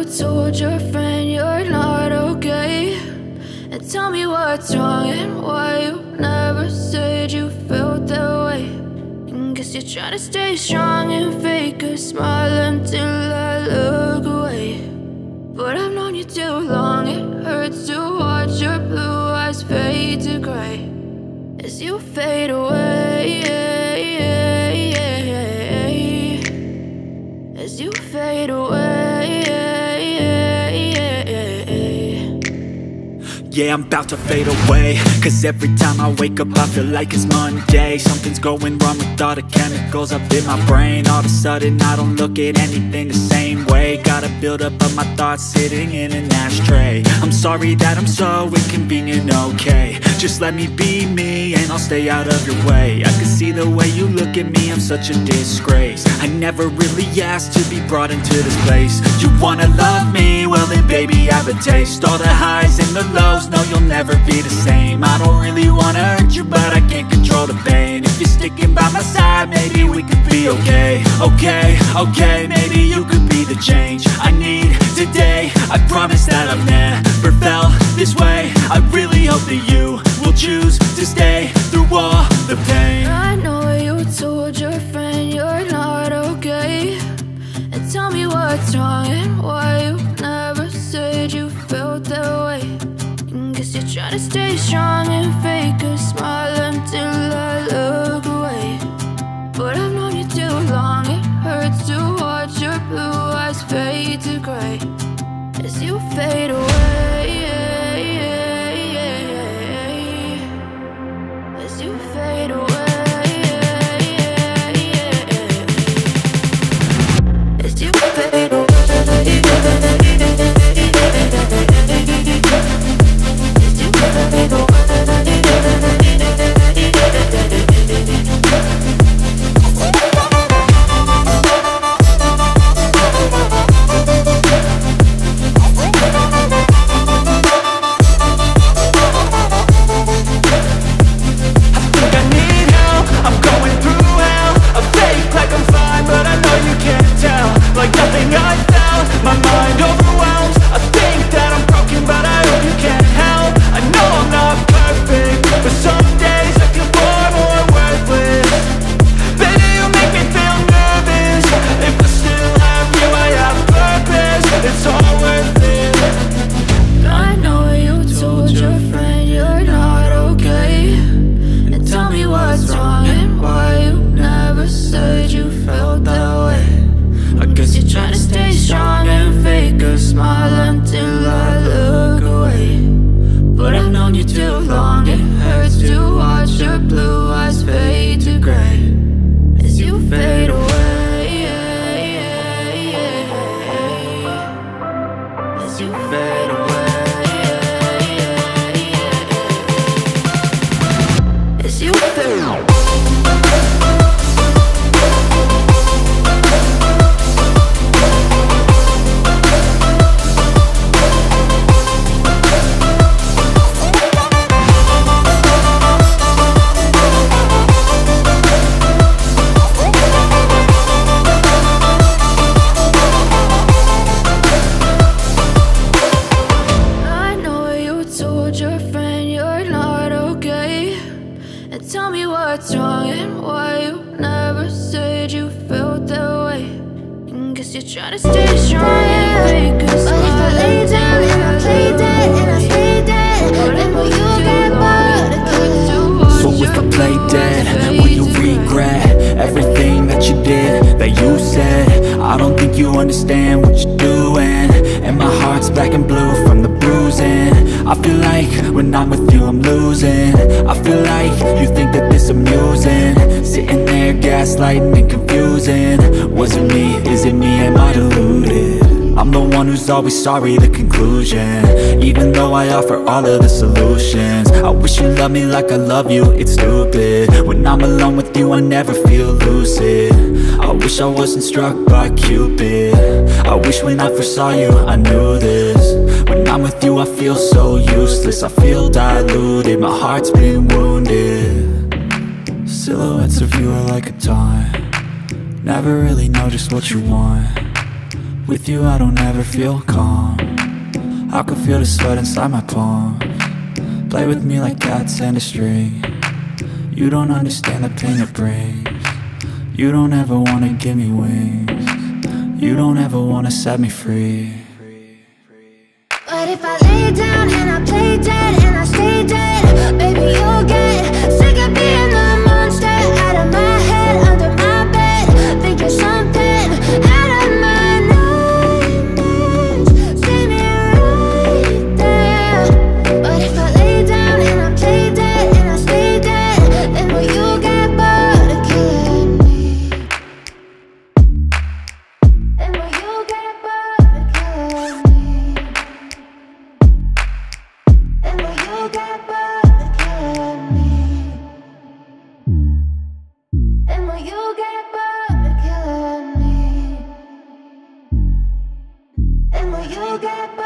told your friend you're not okay, and tell me what's wrong and why you never said you felt that way. And guess you're trying to stay strong and fake a smile until I look away. But I've known you too long, it hurts to watch your blue eyes fade to gray as you fade away, as you fade away. Yeah, I'm about to fade away, cause every time I wake up I feel like it's Monday. Something's going wrong with all the chemicals up in my brain. All of a sudden I don't look at anything the same way. Got a buildup of my thoughts sitting in an ashtray. I'm sorry that I'm so inconvenient, okay. Just let me be me and I'll stay out of your way. I can see the way you look at me, I'm such a disgrace. I never really asked to be brought into this place. You wanna love me? Well then baby, have a taste. All the highs and the lows, no, you'll never be the same. I don't really wanna hurt you, but I can't control the pain. If you're sticking by my side, maybe we could be okay. Okay, maybe you could be the change I need today. I promise that I've never felt this way. I really hope that you will choose to stay through all the pain. I know you told your friend you're not okay, and tell me what's wrong and why you never said you felt that way. Guess you're trying to stay strong and fake a smile until I look away. But I've known you too long, it hurts to watch your blue eyes fade to gray as you fade away, as you fade away, as you fade away. Always sorry, the conclusion. Even though I offer all of the solutions, I wish you loved me like I love you, it's stupid. When I'm alone with you I never feel lucid. I wish I wasn't struck by Cupid. I wish when I first saw you I knew this. When I'm with you I feel so useless. I feel diluted, my heart's been wounded. Silhouettes of you are like a taunt. Never really know just what you want. With you I don't ever feel calm. I can feel the sweat inside my palm. Play with me like cats and a string. You don't understand the pain it brings. You don't ever wanna give me wings. You don't ever wanna set me free. But if I lay down and I play dead and I stay dead, baby you'll get sick of being the monster out of my head, under my bed, thinking something out of my nightmares. See me right there. But if I lay down and I play dead and I stay dead, then will you get bored of killing me? Then will you get bored of killing me? And will you get bored of killing me? And will you get bored of killing me? And will you get bored?